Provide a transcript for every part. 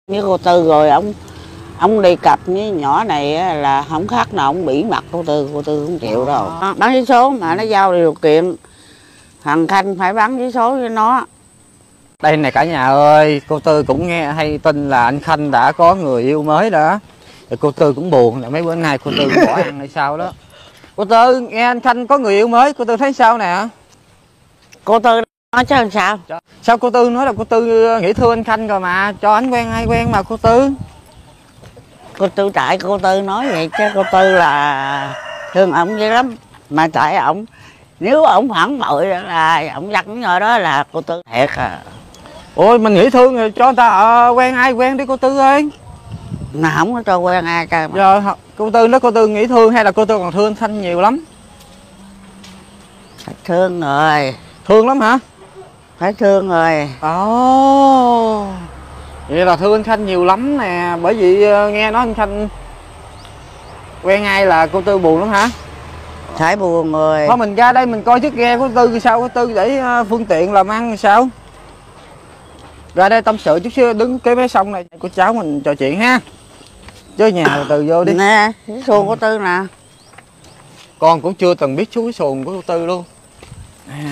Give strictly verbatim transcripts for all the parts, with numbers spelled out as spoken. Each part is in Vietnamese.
với cô Tư rồi ông ông đi cặp với nhỏ này là không khác nào ông bỉ mặt cô Tư, cô Tư không chịu đâu. À. Bán vé số mà nó giao điều kiện thằng Khanh phải bán vé số với nó. Đây này cả nhà ơi, cô Tư cũng nghe hay tin là anh Khanh đã có người yêu mới đó. Rồi cô Tư cũng buồn là mấy bữa nay cô Tư bỏ ăn hay sao đó. Cô Tư nghe anh Khanh có người yêu mới, cô Tư thấy sao nè? Cô Tư nói chứ làm sao? Sao cô Tư nói là cô Tư nghĩ thương anh Khanh rồi mà, cho anh quen ai quen mà cô Tư. Cô Tư tại cô Tư nói vậy chứ cô Tư là thương ổng dữ lắm. Mà tại ổng, nếu ổng phản bội là ổng dắt nhỏ đó là cô Tư thiệt à. Ôi mình nghĩ thương rồi cho người ta à, quen ai quen đi cô Tư ơi. Mà không có cho quen ai cả. Giờ cô Tư nói cô Tư nghĩ thương hay là cô Tư còn thương anh Khanh nhiều lắm? Phải thương rồi. Thương lắm hả? Phải thương rồi. Ồ, vậy là thương anh Khanh nhiều lắm nè. Bởi vì nghe nói anh Khanh quen ai là cô Tư buồn lắm hả? Phải buồn rồi. Thôi mình ra đây mình coi chiếc ghe của Tư sao, cô Tư để phương tiện làm ăn sao. Ra đây tâm sự chút xíu, đứng cái mé sông này của cháu mình trò chuyện ha. Chứ nhà Từ vô đi. Nè, cái xuồng của Tư nè. Con cũng chưa từng biết chú cái xuồng của cô Tư luôn. À.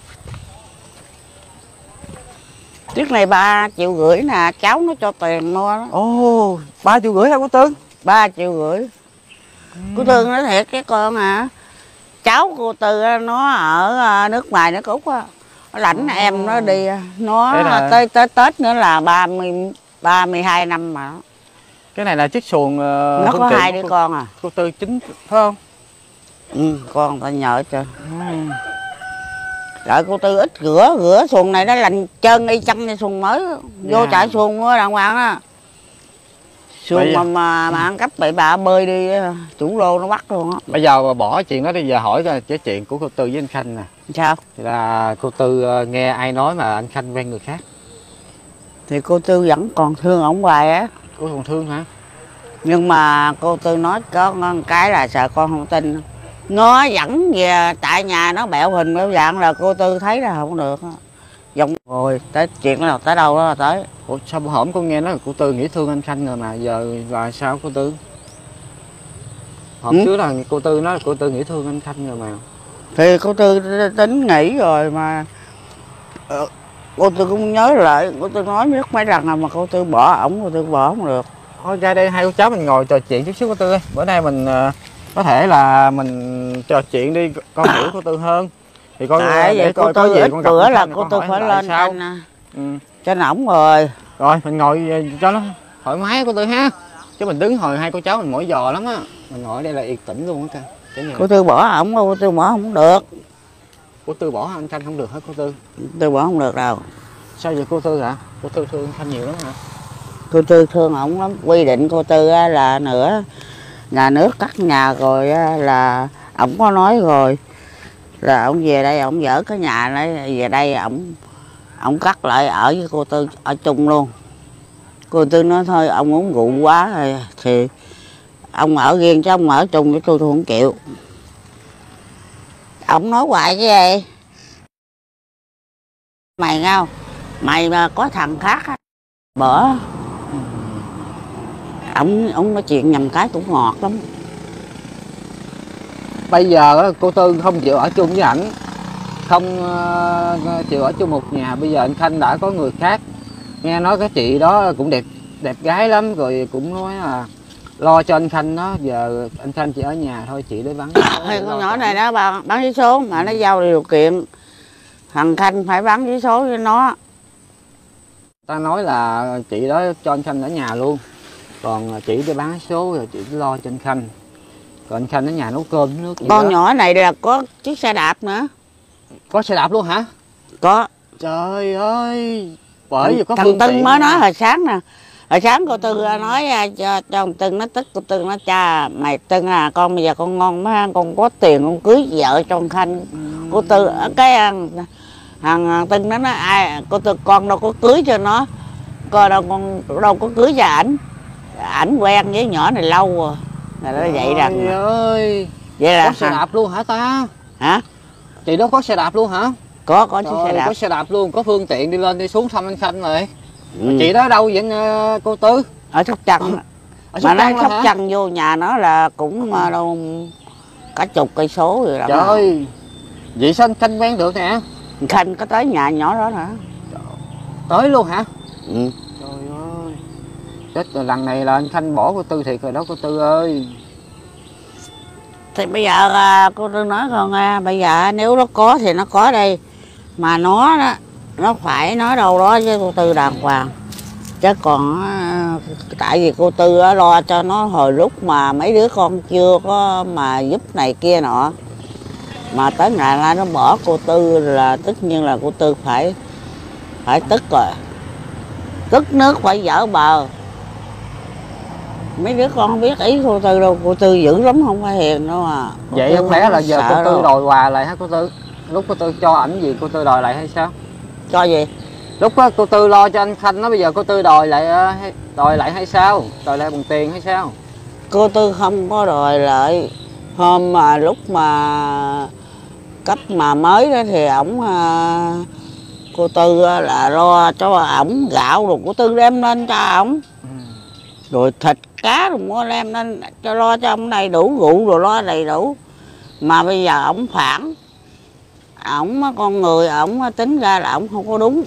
Chiếc này ba triệu rưỡi nè, cháu nó cho tiền mua đó. Ồ, ba triệu rưỡi hả cô Tư? Ba triệu rưỡi. Ừ. Cô Tư nói thiệt cái con à. Cháu cô Tư nó ở nước ngoài nước Úc á. Nó lãnh oh. em nó đi, nó là... tới tới Tết nữa là ba mươi, ba mươi hai năm mà. Cái này là chiếc xuồng uh, nó có hai đứa cô, con à. Cô Tư chính phải không? Ừ, con ta nhờ cho. Ừ. Đợi cô Tư ít rửa, rửa xuồng này nó lành trơn y chăm như xuồng mới. Vô yeah. chạy xuồng mua đàng hoàng á. Xuồng mà, mà mà ăn cắp bậy bạ bơi đi, chủ lô nó bắt luôn á. Bây giờ bỏ chuyện đó đi, giờ hỏi cái chuyện của cô Tư với anh Khanh nè. Sao? Thì là cô Tư nghe ai nói mà anh Khanh quen người khác? Thì cô Tư vẫn còn thương ổng hoài á. Cô còn thương hả? Nhưng mà cô Tư nói có cái là sợ con không tin. Nó dẫn về tại nhà nó bẹo hình bẹo dạng là cô Tư thấy là không được. Giống rồi, tới chuyện đó là tới đâu đó là tới. Ủa sao bữa hổm con nghe nói là cô Tư nghĩ thương anh Khanh rồi mà giờ là sao cô Tư? Hôm ừ? trước là cô Tư nói là cô Tư nghĩ thương anh Khanh rồi mà. Thì cô Tư tính nghĩ rồi mà. Cô Tư cũng nhớ lại, cô Tư nói biết mấy lần mà cô Tư bỏ ổng, cô Tư bỏ không được. Thôi ra đây hai cô cháu mình ngồi trò chuyện chút xíu cô Tư ơi. Bữa nay mình có thể là mình trò chuyện đi con hiểu cô Tư hơn. Thì con à, để coi có gì con gặp bữa là cô Tư phải lên sao ừ. cho nóng rồi. Rồi mình ngồi cho nó thoải mái cô Tư ha. Chứ mình đứng hồi hai cô cháu mình mỏi giò lắm á. Mình ngồi ở đây là yên tĩnh luôn á ca. Cô Tư bỏ ổng, cô Tư bỏ không được. Cô Tư bỏ anh Khanh không được hết cô Tư? Tư bỏ không được đâu. Sao vậy cô Tư hả? Cô Tư thương anh Khanh nhiều lắm hả? Cô Tư thương ổng lắm. Quy định cô Tư là nữa nhà nước cắt nhà rồi là ổng có nói rồi là ổng về đây ổng dỡ cái nhà này về đây ổng ổng cắt lại ở với cô Tư ở chung luôn. Cô Tư nói thôi ông uống rượu quá rồi thì ông ở riêng chứ ông ở chung với tôi tôi không chịu. Ông nói hoài cái gì mày không mày mà có thằng khác bỏ. Ông ông nói chuyện nhầm cái cũng ngọt lắm. Bây giờ cô Tư không chịu ở chung với ảnh, không uh, chịu ở chung một nhà. Bây giờ anh Khanh đã có người khác. Nghe nói cái chị đó cũng đẹp đẹp gái lắm, rồi cũng nói là lo cho anh Khanh đó. Giờ anh Khanh chỉ ở nhà thôi, chị để vắng. Thì con nhỏ này đó bà bán vé số mà nó giao điều kiện thằng Khanh phải bán vé số với nó. Ta nói là chị đó cho anh Khanh ở nhà luôn, còn chị đi bán vé số rồi chị lo cho anh Khanh. Còn anh Khanh ở nhà nấu cơm nước. Con đó. Nhỏ này là có chiếc xe đạp nữa. Có xe đạp luôn hả? Có. Trời ơi, bởi vì có thằng Tân tiện mới nói hồi sáng nè. Hồi sáng cô Tư nói cho, cho thằng Tân nó tức, cô Tư nói cha mày Tân à, con bây giờ con ngon quá, con có tiền con cưới vợ cho anh Khanh. Ừ. Cô Tư cái thằng Tân nó nói ai cô Tư con đâu có cưới cho nó, con đâu con đâu có cưới cho ảnh, ảnh quen với nhỏ này lâu rồi. Là nó vậy rằng ơi, vậy là có xe đạp luôn hả ta? Hả? Chị đó có xe đạp luôn hả? Có có chiếc xe đạp. Có xe đạp luôn, có phương tiện đi lên đi xuống thăm anh Khanh rồi. Ừ. Chị đó đâu vậy ờ, cô Tư? Ở Sóc Trăng. Ở Sóc Mà nói Trăng Sóc hả? Trăng vô nhà nó là cũng ờ, đâu cả chục cây số rồi đó. Trời ơi, vậy sao anh Khanh quen được nè? Khanh có tới nhà nhỏ đó nữa. Tới luôn hả? Ừ. Trời ơi, chết rồi, lần này là anh Khanh bỏ cô Tư thiệt rồi đó cô Tư ơi. Thì bây giờ à, cô Tư nói con à, bây giờ nếu nó có thì nó có đây, mà nó đó, nó phải nói đâu đó với cô Tư đàng hoàng. Chứ còn à, tại vì cô Tư á, lo cho nó hồi lúc mà mấy đứa con chưa có mà giúp này kia nọ, mà tới ngày nay nó bỏ cô Tư là tất nhiên là cô Tư phải phải tức rồi, tức nước phải dở bờ. Mấy đứa con không biết ý cô Tư đâu, cô Tư dữ lắm không phải hiền đâu à. Cô Vậy Tư không lẽ là giờ cô Tư đâu. đòi quà lại hả cô Tư? Lúc cô Tư cho ảnh gì cô Tư đòi lại hay sao? Cho gì? Lúc đó cô Tư lo cho anh Khanh nó, bây giờ cô Tư đòi lại ờ, hay- đòi lại hay sao? Đòi lại bằng tiền hay sao? Cô Tư không có đòi lại. Hôm mà lúc mà cấp mà mới đó thì ổng à, cô Tư á là lo cho ổng gạo rồi cô Tư đem lên cho ổng. Ừ. Rồi thịt cá rồi mua đem lên cho lo cho ông đầy đủ, rượu rồi lo đầy đủ. Mà bây giờ ổng phản. Ổng á, con người ổng á, tính ra là ổng không có đúng.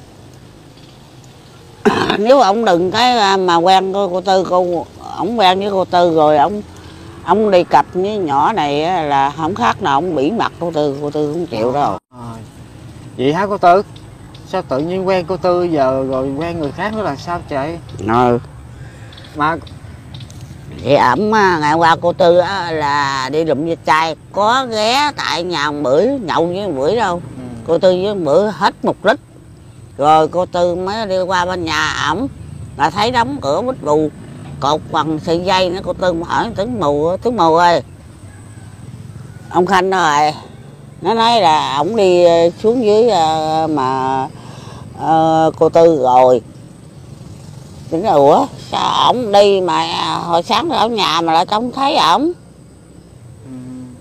Nếu ổng đừng cái mà quen cô, cô Tư, cô ổng quen với cô Tư rồi ổng ông đi cặp với nhỏ này á, là không khác nào ông bỉ mặt cô Tư, cô Tư không chịu đâu. À, vậy hả cô Tư? Sao tự nhiên quen cô Tư giờ rồi quen người khác nữa là sao trời? Ừ. Mà Thì ẩm á, ngày qua cô Tư á, là đi lụm ve chai, có ghé tại nhà ông Bưởi nhậu với ông Bưởi đâu. ừ. Cô Tư với ông Bưởi hết một lít. Rồi cô Tư mới đi qua bên nhà ổng là thấy đóng cửa bít bù cột bằng sợi dây nữa. Cô Tư mà hỏi tướng mù, tướng mù ơi, ông Khanh đâu rồi? Nó nói là ổng đi xuống dưới mà uh, cô Tư rồi. Tính là ủa sao ổng đi mà hồi sáng ở nhà mà lại không thấy ổng. Ừ.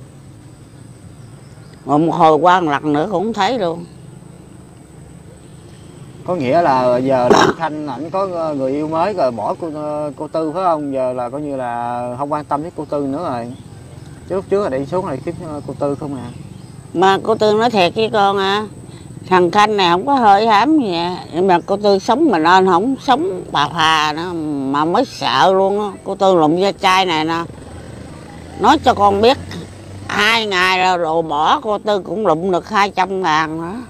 Rồi một hồi qua một lần nữa cũng không thấy luôn. Có nghĩa là giờ là anh Khanh ảnh có người yêu mới rồi bỏ cô cô Tư phải không? Giờ là coi như là không quan tâm với cô Tư nữa rồi. Chứ lúc trước là đi xuống này kiếm cô Tư không à. Mà cô Tư nói thiệt với con à, thằng Khanh này không có hơi hám gì à. Nhưng mà cô Tư sống mình nên không sống bà phà nữa mà mới sợ luôn á. Cô Tư lụm ve chai này nè, nói cho con biết hai ngày rồi, rồi bỏ cô Tư cũng lụm được hai trăm ngàn nữa.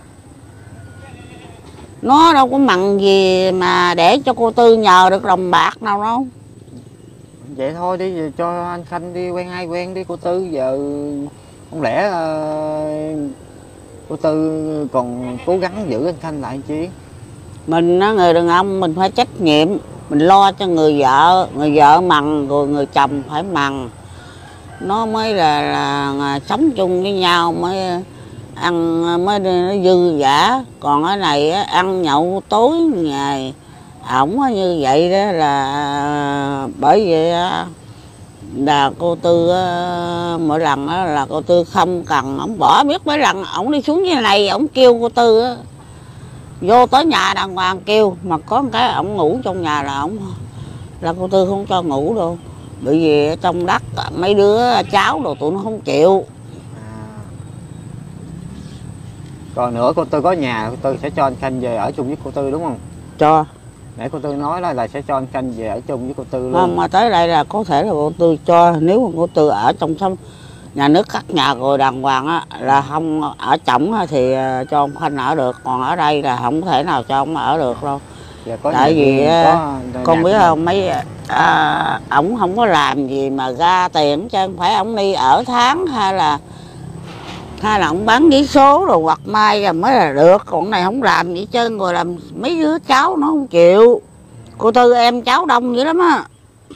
Nó đâu có mặn gì mà để cho cô Tư nhờ được đồng bạc nào đâu. Vậy thôi đi cho anh Khanh đi quen ai quen đi cô Tư, giờ không lẽ uh, cô Tư còn cố gắng giữ anh Khanh lại chi? Mình á, người đàn ông mình phải trách nhiệm, mình lo cho người vợ, người vợ mằn rồi người chồng phải mằn. Nó mới là, là, là sống chung với nhau mới ăn mới nó dư dả. Còn cái này á, ăn nhậu tối ngày ổng như vậy đó là bởi vì là cô Tư mỗi lần đó là cô Tư không cần ổng bỏ, biết mấy lần ổng đi xuống như này ổng kêu cô Tư á, vô tới nhà đàng hoàng kêu, mà có một cái ổng ngủ trong nhà là ổng là cô Tư không cho ngủ đâu, bởi vì trong đất mấy đứa cháu đồ tụi nó không chịu. À. Còn nữa cô Tư có nhà cô Tư sẽ cho anh Khanh về ở chung với cô Tư đúng không? Cho. Nãy cô Tư nói là, là sẽ cho anh Khanh về ở chung với cô Tư luôn. Không, mà tới đây là có thể là cô Tư cho, nếu mà cô Tư ở trong sống nhà nước cắt nhà rồi đàng hoàng á là không ở chổng thì cho ông Khanh ở được, còn ở đây là không thể nào cho ông ở được đâu. Dạ, có tại vì có con biết không, mấy à, ổng không có làm gì mà ra tiền chứ không phải ổng đi ở tháng hay là hay là ổng bán giấy số rồi hoặc mai rồi mới là được, còn này không làm gì trơn, rồi làm mấy đứa cháu nó không chịu. Cô Tư em cháu đông dữ lắm á.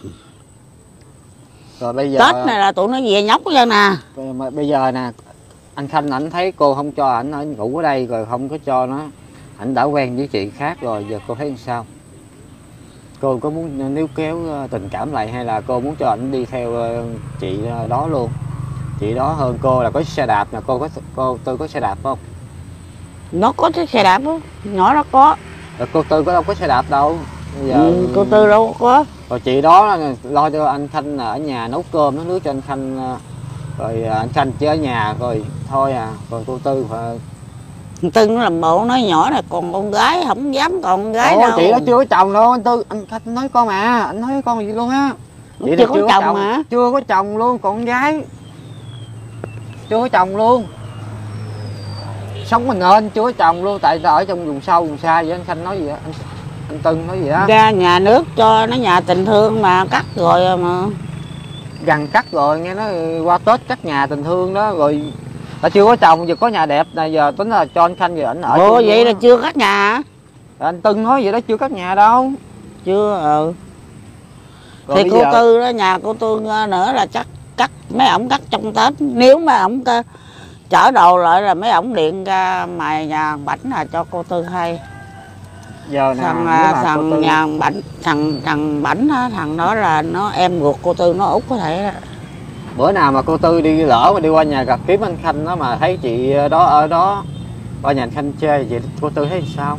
Rồi bây giờ Tết này là tụi nó về nhóc cho nè. Mà bây giờ nè, anh Khanh ảnh thấy cô không cho ảnh ở ngủ ở đây rồi không có cho nó, ảnh đã quen với chị khác rồi, giờ cô thấy làm sao? Cô có muốn níu kéo tình cảm lại hay là cô muốn cho ảnh đi theo chị đó luôn? Chị đó hơn cô là có xe đạp nè, cô có cô Tư có xe đạp không? Nó có chiếc xe đạp đó, nhỏ nó có. Rồi cô Tư có đâu có xe đạp đâu. Bây giờ Ừ, cô Tư đâu có. rồi chị đó là lo cho anh Khanh ở nhà nấu cơm nấu nước cho anh Khanh, rồi anh Khanh chỉ ở nhà rồi thôi à. Còn cô Tư phải. Tư nó làm bộ nói nhỏ này, còn con gái không dám, còn con gái Ủa, đâu. chị đó chưa có chồng đâu anh Tư, anh Khanh nói con mà, anh nói con gì luôn á. Chị chưa có chồng hả? Chưa có chồng luôn, còn con gái chưa có chồng luôn, sống mình nên chưa có chồng luôn, tại ở trong vùng sâu vùng xa vậy. Anh Khanh nói gì á, anh, anh Tân nói gì á, Ra nhà nước cho nó nhà tình thương mà cắt rồi mà. gần cắt rồi, nghe nói qua Tết cắt nhà tình thương đó rồi. Ta chưa có chồng, giờ có nhà đẹp này, giờ tính là cho anh Khanh giờ ảnh ở. Ồ vậy là chưa cắt nhà hả? Anh Tân nói vậy đó, chưa cắt nhà đâu. Chưa. Ừ. Còn Thì bây cô giờ... Tư đó, nhà cô Tư nữa là chắc cắt, mấy ổng cắt trong Tết. Nếu mà ổng chở đồ lại là mấy ổng điện ra mày nhà Bảnh là cho cô Tư hay. Giờ nè, Thằng nếu mà cô thằng Tư... nhà Bảnh, thằng thằng Bảnh á, thằng đó là nó em ruột cô Tư, nó út có thể đó. Bữa nào mà cô Tư đi lỡ mà đi qua nhà gặp kiếm anh Khanh đó mà thấy chị đó ở đó qua nhà anh Khanh chơi, vậy cô Tư thấy sao?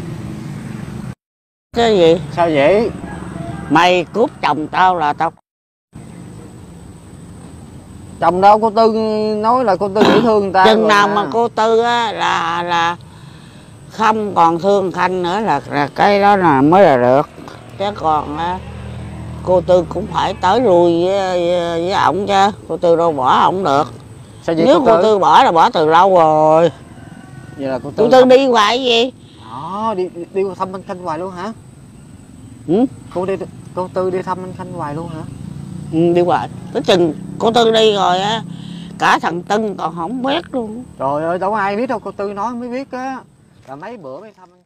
Cái gì? Sao vậy? Mày cướp chồng tao là tao. Chồng đâu, cô Tư nói là cô Tư dễ thương người ta. Chừng nào mà. mà cô Tư á là là không còn thương Khanh nữa là, là cái đó là mới là được. Chứ còn á, cô Tư cũng phải tới lui với, với, với ổng chứ. Cô Tư đâu bỏ ổng được. Sao vậy? Nếu cô, cô Tư? Tư bỏ là bỏ từ lâu rồi. Vậy là cô Tư, Cô Tư đi hoài gì? Đó, đi đi thăm anh Khanh hoài luôn hả? Ừ? Cô đi cô Tư đi thăm anh Khanh hoài luôn hả? Ừ, đi hoài. Tới chừng cô Tư đi rồi á, cả thằng Tân còn không biết luôn. Trời ơi, đâu có ai biết đâu, cô Tư nói mới biết á. Là mấy bữa mới thăm